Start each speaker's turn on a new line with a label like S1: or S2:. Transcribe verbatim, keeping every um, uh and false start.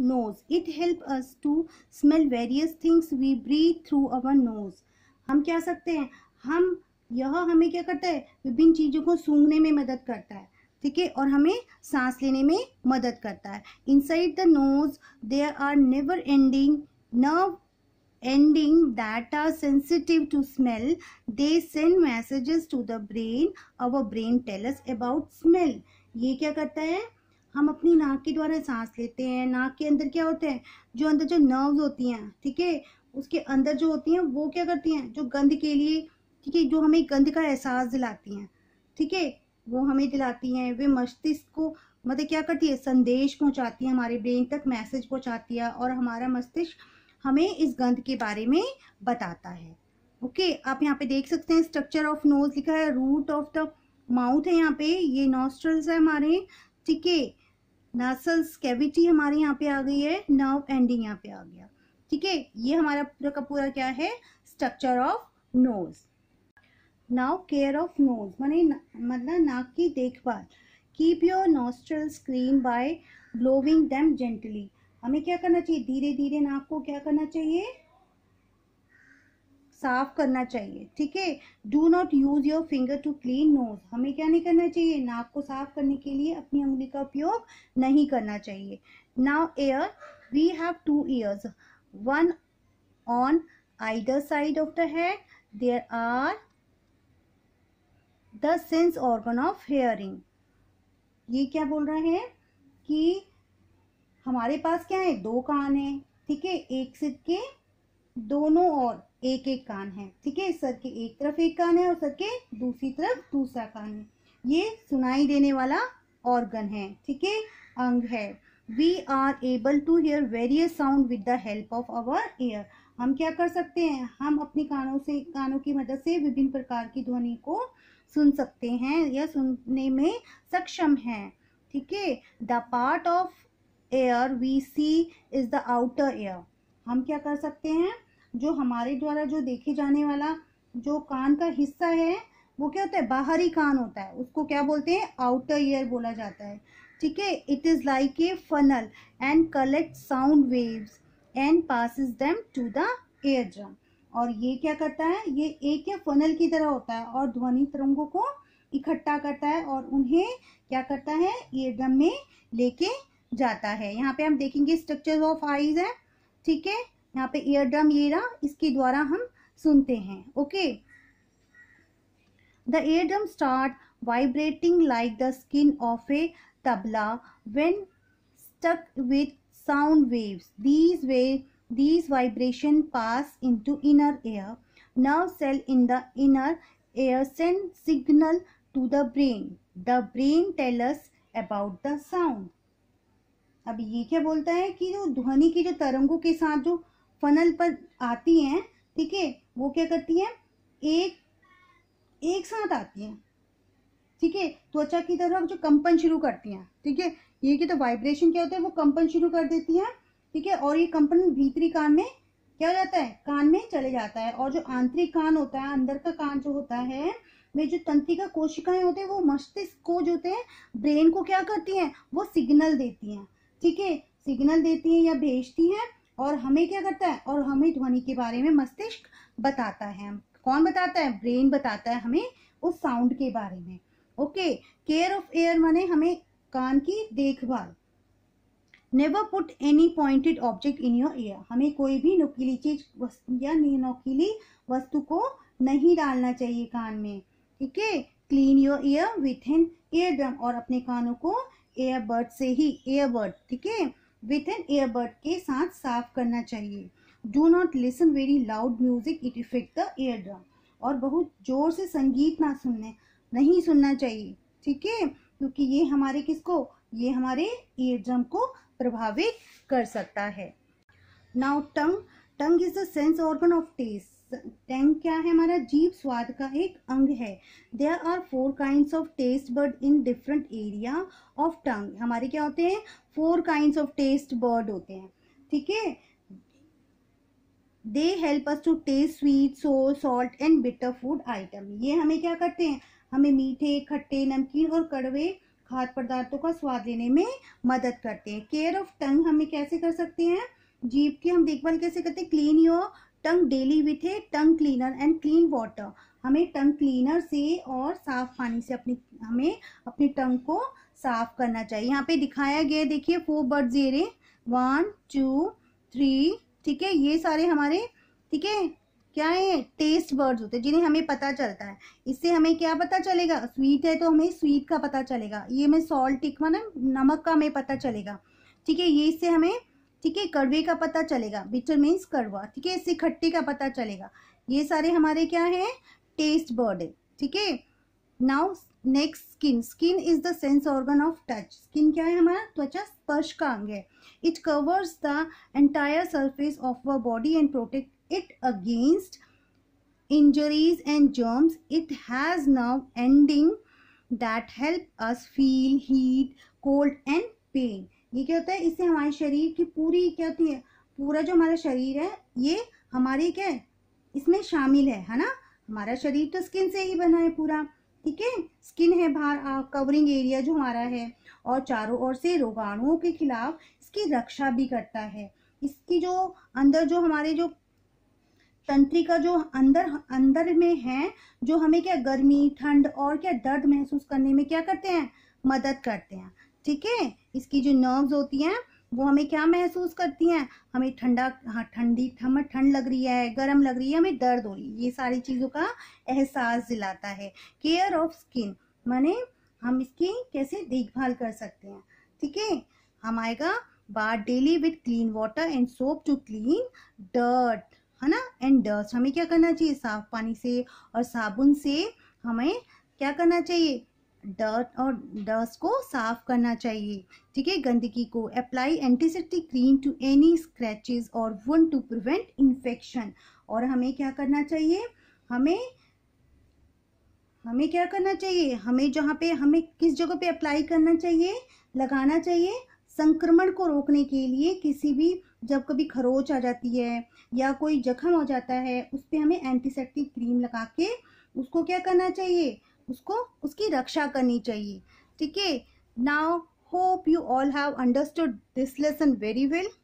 S1: nose. It helps us to smell various things we breathe through our nose. हम क्या सकते हैं, हम यह हमें क्या करता है, विभिन्न चीजों को सूंघने में मदद करता है, ठीक है, और हमें सांस लेने में मदद करता है. Inside the nose there are never ending nerve ending that are sensitive to smell. They send messages to the brain. Our brain tell us about smell. ये क्या करता है, हम अपनी नाक के द्वारा सांस लेते हैं. नाक के अंदर क्या होते हैं, जो अंदर जो नर्व्स होती हैं, ठीक है, उसके अंदर जो होती हैं वो क्या करती हैं, जो गंध के लिए, ठीक है, जो हमें गंध का एहसास दिलाती हैं, ठीक है, वो हमें दिलाती हैं. वे मस्तिष्क को मतलब क्या करती है, संदेश पहुंचाती है, हमारे ब्रेन तक मैसेज पहुंचाती है, और हमारा मस्तिष्क हमें इस गंध के बारे में बताता है. ओके okay, आप यहाँ पे देख सकते हैं स्ट्रक्चर ऑफ नोज लिखा है, रूट ऑफ द माउथ है यहाँ पे, ये नॉस्ट्रल्स है हमारे, ठीक है, नासल्स कैविटी हमारे यहाँ पे आ गई है, नर्व एंडिंग यहाँ पे आ गया, ठीक है. ये हमारा पूरा का पूरा क्या है, structure of nose. Now care of nose माने मतलब नाक की देखभाल. Keep your nostrils clean by blowing them gently. हमें क्या करना चाहिए, धीरे धीरे नाक को क्या करना चाहिए, साफ करना चाहिए, ठीक है. Do not use your finger to clean nose. हमें क्या नहीं करना चाहिए, नाक को साफ करने के लिए अपनी उंगली का उपयोग नहीं करना चाहिए. Now ear, we have two ears, one on either side of the head. There are the sense organ of hearing. ये क्या बोल रहे हैं कि हमारे पास क्या है, दो कान है, ठीक है, एक सिर के दोनों और एक एक कान है, ठीक है, सर के एक तरफ एक कान है और सर के दूसरी तरफ दूसरा कान है. ये सुनाई देने वाला ऑर्गन है, ठीक है, अंग है. We are able to hear various sound with the help of our ear. हम क्या कर सकते हैं, हम अपने कानों से कानों की मदद से विभिन्न प्रकार की ध्वनि को सुन सकते हैं या सुनने में सक्षम हैं, ठीक है. The part of ear we see is the outer ear. हम क्या कर सकते हैं, जो हमारे द्वारा जो देखे जाने वाला जो कान का हिस्सा है वो क्या होता है, बाहरी कान होता है, उसको क्या बोलते हैं, आउटर ईयर बोला जाता है, ठीक है. It is like a funnel and collect sound waves and passes them to the ear drum. और ये क्या करता है, ये एक या फनल की तरह होता है और ध्वनि तरंगों को इकट्ठा करता है और उन्हें क्या करता है, ईयर ड्रम में लेके जाता है. यहाँ पे हम देखेंगे स्ट्रक्चर ऑफ आईज है, ठीक है, यहाँ पे ईयर ड्रम ये रहा, इसके द्वारा हम सुनते हैं. Okay, the ear drum start vibrating like the skin of a tabla when stuck with sound waves. These way these vibration pass into inner ear. Nerve cell in the inner ear send signal to the brain. The brain tell us about the sound. अब ये क्या बोलता है कि जो ध्वनि की जो तरंगों के साथ जो फनल पर आती हैं, ठीक है, वो क्या करती हैं, एक एक साथ आती हैं, ठीक है, त्वचा की तरफ जो कंपन शुरू करती हैं, ठीक है. ये की तो वाइब्रेशन क्या होता है, वो कंपन शुरू कर देती हैं, ठीक है, और ये कंपन भीतरी कान में क्या हो जाता है, कान में चले जाता है. और जो आंतरिक कान होता है, अंदर का कान जो होता है, में जो तंत्रिका कोशिकाएं होते हैं, वो मस्तिष्क को जो होते हैं, ब्रेन को क्या करती हैं, वो सिग्नल देती हैं, ठीक है, सिग्नल देती हैं या भेजती हैं, और हमें क्या करता है, और हमें ध्वनि के बारे में मस्तिष्क बताता है. कौन बताता है, ब्रेन बताता है हमें उस साउंड के बारे में. ओके, केयर ऑफ एयर माने हमें कान की देखभाल. Never put any pointed object in your ear. हमें कोई भी नुकीली चीज या नुकीली वस्तु को नहीं डालना चाहिए कान में, ठीक है. Clean your ear with an ear drum. और अपने कानों को एयरबड से ही, एयरबड, ठीक है, विथ एन एयरबड के साथ साफ करना चाहिए. Do not listen very loud music, it effect the ear drum. और बहुत जोर से संगीत ना सुनने नहीं सुनना चाहिए, ठीक है, क्योंकि ये हमारे किसको, ये हमारे ईयर ड्रम को प्रभावित कर सकता है. Now tongue. Tongue is the sense organ of taste. Tongue क्या है, हमारा जीभ स्वाद का एक अंग है. There are four kinds of taste bud in different area of tongue. हमारे क्या होते हैं, four kinds of taste bud होते हैं, ठीक है. They help us to taste sweet, sour, salt and bitter food item. ये हमें क्या करते हैं, हमें मीठे, खट्टे, नमकीन और कड़वे खाद्य पदार्थों का स्वाद लेने में मदद करते हैं। केयर ऑफ टंग हमें कैसे कर सकते हैं, जीभ की हम देखभाल कैसे करते हैं, clean your tongue daily with a tongue cleaner and clean water. हमें टंग क्लीनर से और साफ पानी से अपनी हमें अपनी टंग को साफ करना चाहिए। यहाँ पे दिखाया गया देखिए फोर बर्ड्स ये रहे, वन टू थ्री, ठीक है, ये सारे हमारे, ठीक है, क्या है, टेस्ट बर्ड्स होते हैं जिन्हें हमें पता चलता है। इससे हमें क्या पता चलेगा, स्वीट है तो हमें स्वीट का पता चलेगा, ये में सॉल्ट टिक ना नमक का हमें पता चलेगा, ठीक है, ये इससे हमें, ठीक है, कड़वे का पता चलेगा, बिटर मीन्स कड़वा, ठीक है, इससे खट्टे का पता चलेगा। ये सारे हमारे क्या है, टेस्ट बर्ड है, ठीक है। Now next skin, skin is the sense organ of touch. Skin क्या है, हमारा त्वचा स्पर्श का अंग है। It covers the entire surface of our body and protect it against injuries and germs. It has nerve ending that help us feel heat, cold and pain. ये क्या होता है, इससे हमारे शरीर की पूरी क्या होती है, पूरा जो हमारा शरीर है ये हमारी क्या है, इसमें शामिल है, है ना। हमारा शरीर तो स्किन से ही बना है पूरा, ठीक है। स्किन है बाहर कवरिंग एरिया जो हमारा है, और चारों ओर से रोगाणुओं के खिलाफ इसकी रक्षा भी करता है। इसकी जो अंदर जो हमारे जो तंत्रिका जो अंदर अंदर में है, जो हमें क्या गर्मी, ठंड और क्या दर्द महसूस करने में क्या करते हैं, मदद करते हैं, ठीक है। इसकी जो नर्व्स होती हैं वो हमें क्या महसूस करती हैं, हमें ठंडा, हाँ ठंडी, हमें ठंड लग रही है, गर्म लग रही है, हमें दर्द हो रही है, ये सारी चीज़ों का एहसास दिलाता है। केयर ऑफ स्किन माने हम इसकी कैसे देखभाल कर सकते हैं, ठीक है। हम आएगा bath daily with clean water and soap to clean dirt, है ना, एंड डस्ट। हमें क्या करना चाहिए, साफ पानी से और साबुन से हमें क्या करना चाहिए, डर्ट और डस्ट को साफ करना चाहिए, ठीक है, गंदगी को। Apply antiseptic cream to any scratches और वुंड टू प्रिवेंट इन्फेक्शन। और हमें क्या करना चाहिए, हमें हमें क्या करना चाहिए, हमें जहाँ पे हमें किस जगह पे अप्लाई करना चाहिए, लगाना चाहिए, संक्रमण को रोकने के लिए। किसी भी जब कभी खरोच आ जाती है या कोई जख्म हो जाता है, उस पर हमें एंटीसेप्टिक क्रीम लगा के उसको क्या करना चाहिए, उसको उसकी रक्षा करनी चाहिए, ठीक है। Now hope you all have understood this lesson very well.